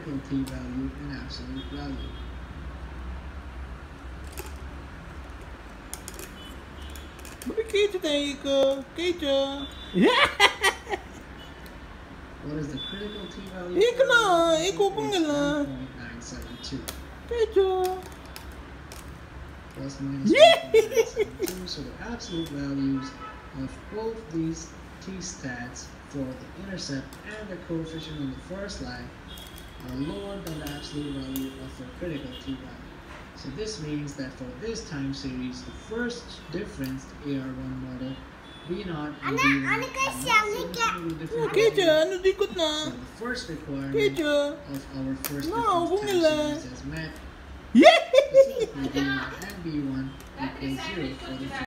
critical t-value and absolute value. Bakit tayo Kejo? What is the critical t-value? Ikaw na, ikaw pa nga lang. 1.972. Kejo. Plus minus 1.972. So the absolute values of both these t-stats for the intercept and the coefficient on the first line are lower than the absolute value of the critical t-value. So this means that for this time series, the first difference, the AR1 model, V0 and V1 are significantly different. Kejo, ano dikot na? So the first requirement Kejo. of our first No, difference time series is met. Yeah! V0 and V1 equals 0 for the